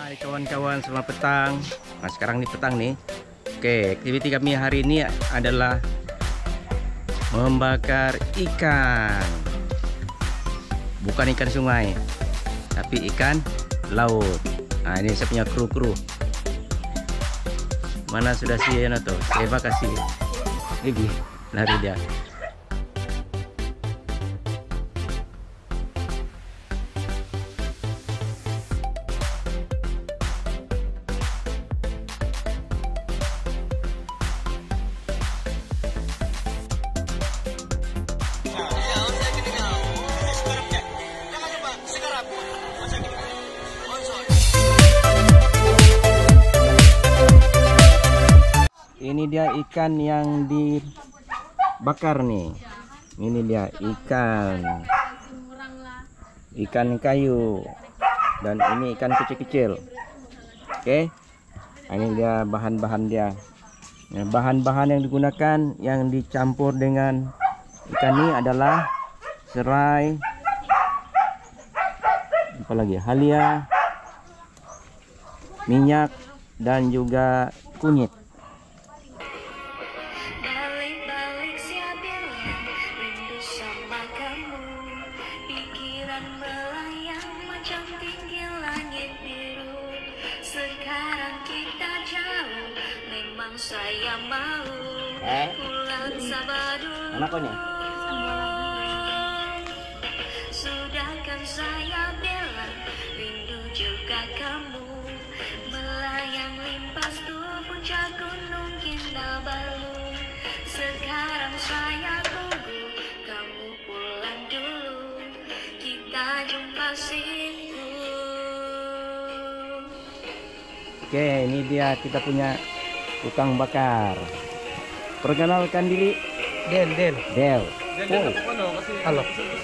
Hai kawan-kawan, selamat petang. Nah sekarang nih petang nih. Oke, aktiviti kami hari ini adalah membakar ikan. Bukan ikan sungai, tapi ikan laut. Nah ini saya punya kru-kru. Mana sudah si Yana tuh? Eva kasih. Gigi, lari dia. Ini dia ikan yang dibakar nih. Ini dia ikan kayu, dan ini ikan kecil-kecil. Oke, ini dia bahan-bahan dia. Nah, bahan-bahan yang digunakan yang dicampur dengan ikan ini adalah serai, apalagi halia, minyak, dan juga kunyit. Saya mau pulang sabar dulu. Anaknya sudahkan saya bilang rindu juga kamu, melayang limpas tuh puncak gunung Kinabalu. Sekarang saya tunggu kamu pulang dulu, kita jumpa siku. Oke, ini dia kita punya tukang bakar. Perkenalkan diri. Del. Oh. Halo.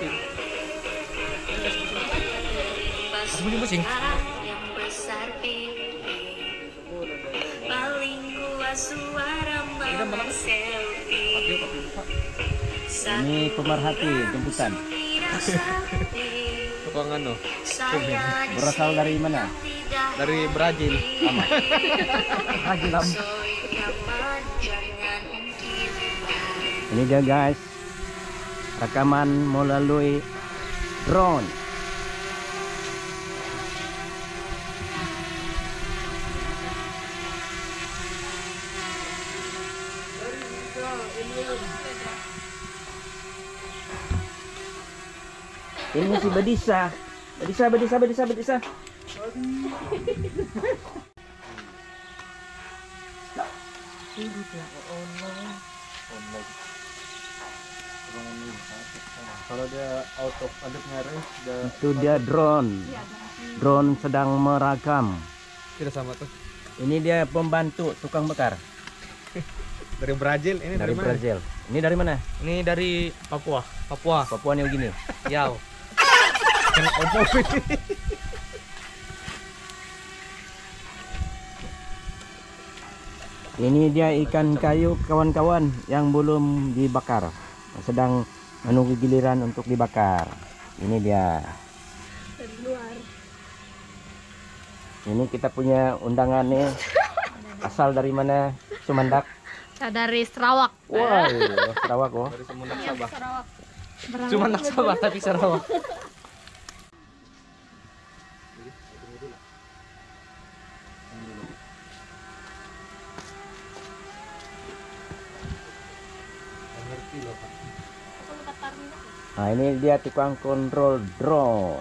Pusing. Yang besar pipi, paling kuat suara mama selfie. Ini pemerhati jemputan. Tukang anu, Berasal dari mana? dari Brazil. Brazil. Ini dia guys, rekaman melalui drone. Ini si Badisa. Kalau dia out of aduk nyaris, Itu dia drone. Drone sedang merakam. tidak sama tuh. Ini dia pembantu tukang bakar Dari Brazil, ini dari dari mana? Brazil. Ini dari mana? Ini dari Papua. Papua New Guinea. Yau. Yang opo ini. Ini dia ikan kayu kawan-kawan yang belum dibakar, sedang menunggu giliran untuk dibakar. Ini dia. Ini kita punya undangan nih. Asal dari mana? Sumendak. Dari Sarawak. Wow, Sarawak oh. Dari Sumendak Sabah. Sarawak. Cuma nak Sabah tapi Sarawak. Nah, ini dia tukang kontrol drone.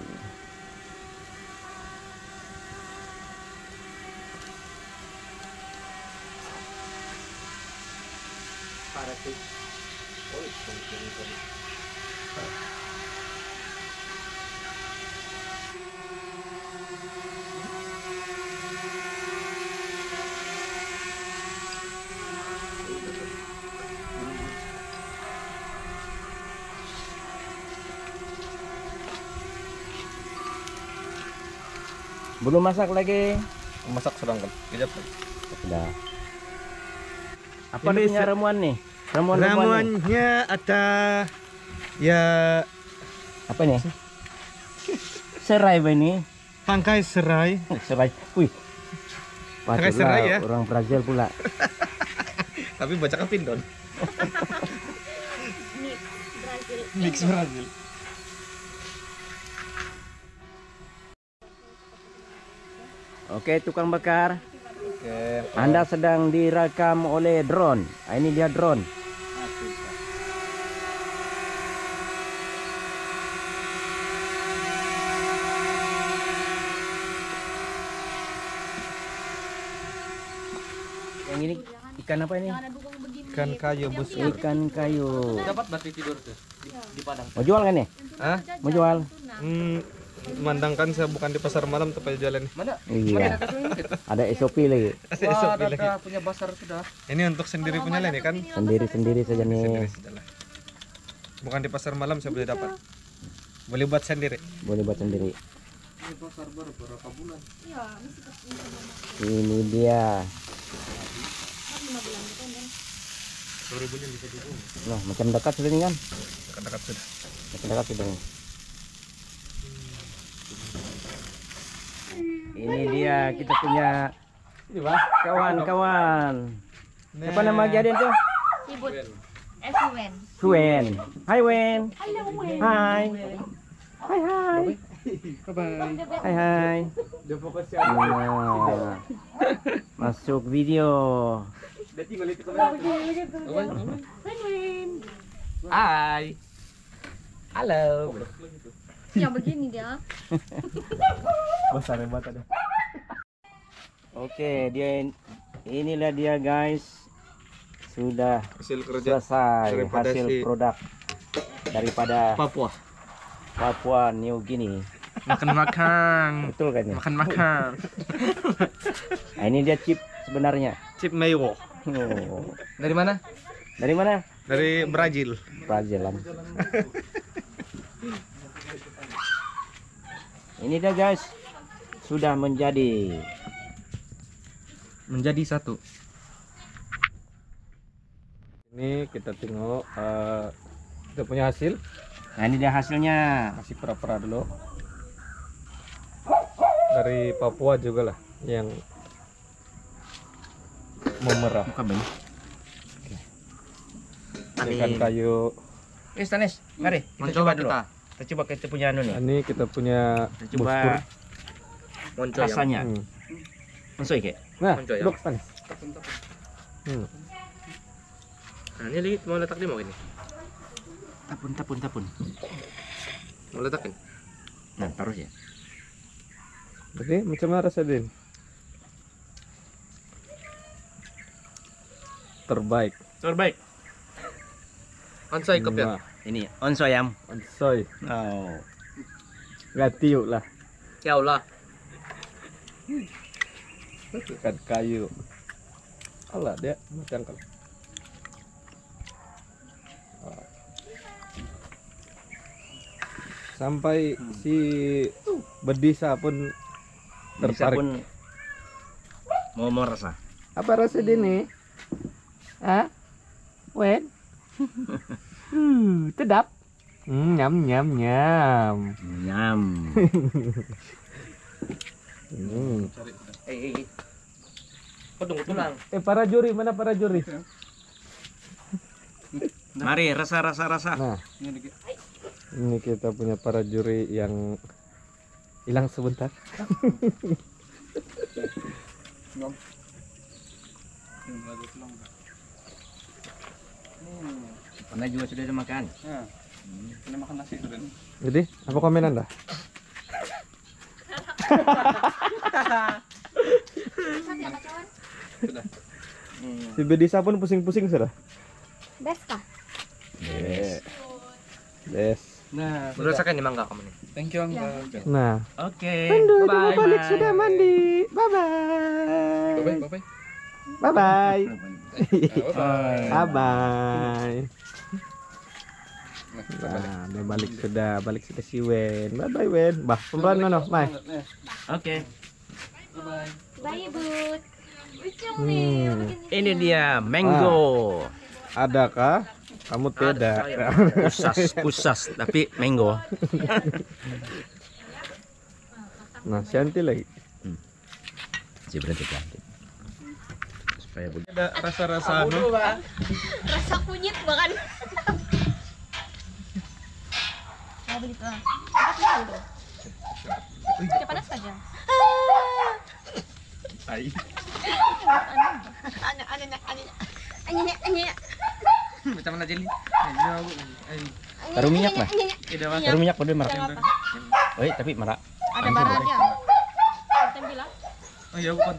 Belum masak lagi. Masak sedang kan. Kejap. Sudah. Apa nih punya ramuan nih? Ramuan nih. Ramuannya ada ya Apa nih? Serai apa ini? Tangkai serai. Serai. Wih. Pakai Patutlah serai ya? orang Brazil pula. Tapi baca ke pindon. Mix Brazil. Oke, tukang bakar. Oke. Anda sedang direkam oleh drone. Ah, ini dia drone. Yang ini ikan apa ini? Ikan kayu busur. Ikan kayu. Dapat berarti tidur tuh di Padang. Mau jual kan nih? Hah? Mau jual? Memandangkan saya bukan di pasar malam tapi jalan. Mana? Iya. Ada SOP lagi. Punya pasar sudah. Ini untuk sendiri punya lah ini kan. Sendiri-sendiri saja Sendiri nih. sudah lah. Bukan di pasar malam saya boleh dapat. Boleh buat sendiri. Boleh buat sendiri. Ini dia. Loh, macam dekat sudah nih kan? Dekat-dekat sudah. Macam dekat sudah nih. Ini dia kita punya kawan-kawan. Apa nama jadian tuh? Sibut. Wen. Suen. Hai Wen. Hai. Hai hai. Hai hai. Nah, masuk video. Hai. Halo. Yang begini dia. Besar hebat ada. Oke, inilah dia guys. Sudah Hasil kerja selesai daripada hasil si produk daripada Papua. Papua New Guinea. Makan-makan. Betul kan ya? Makan-makan. Nah, ini dia chip sebenarnya. Chip mayo. Oh. Dari mana? Dari mana? Dari Brazil. Brazilan. Ini dia guys. Sudah menjadi satu. Ini kita tengok kita punya hasil. Nah, ini dia hasilnya. Masih pera-pera dulu. Dari Papua juga lah yang memerah. Buka bang. Ikan kayu. Tanis, mari kita coba dulu. Kita coba kita punya anu nih. Ini kita punya Kita coba rasanya. Monsoy ke? Nah, Moncoy, ya? duduk Tanis. Nah, ini lagi mau letak di mau ini. Tapun. Mau letakin. Nah, taruh ya. Oke, macam mana rasa Din? Terbaik. Ansai kep ya. Nah, Ini onsoyam. Ansoy. Oh. Gatiu lah. Ya Allah. Ikan kayu. Alah dia macam kalau. Sampai si Bedisa pun Bisa tertarik. pun mau merasa. Apa rasa Dini? Hah? Wen? Sedap. Nyam. Nyam. Kok tunggu tulang. Para juri, mana para juri? Mari rasa. Nah, ini kita punya para juri yang hilang sebentar. Anda juga sudah makan. Ini makan nasi sudah. Jadi, apa komen Anda? Si Bedisa pun pusing-pusing sudah. Best kah? Yes. Nah, Berdasarkan nih mangga kamu nih. Thank you, Nah, oke. bye balik sudah mandi. Bye bye. Bye bye. Bye bye. Nah, dia balik sudah si Wen. Bye bye Wen. Bah, pelan mana? Mai. Oke. Bye, Bud. Ini dia mango. Adakah? Kamu tidak. Usas tapi mango. Nah, Shanti lagi. Si berarti cantik. Supaya begitu. Ada rasa-rasa Rasa kunyit bahkan. Mau beli tuh. Kita panas saja. Tai. Macam mana jeli? Taruh minyak lah. Tidak mas. Taruh minyak udah marak. Jangan apa. Oh, tapi marak. Ada barangnya. Kita bilang. Oh iya bukan.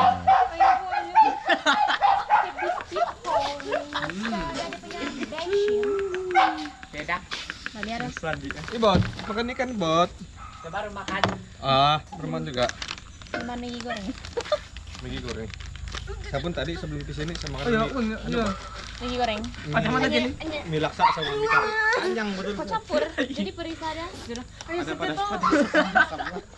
Beda. Selanjutnya. Bot, makan ikan bot. Baru makan. Ah, berman juga. Mana Maggi goreng? Maggi goreng. Saya pun tadi sebelum kesini sama Oh iya, makan iya. Maggi goreng. Ada mana jeli? mie laksa sama mie kari. Panjang betul. Kok campur? Jadi perisa ada. Ada pada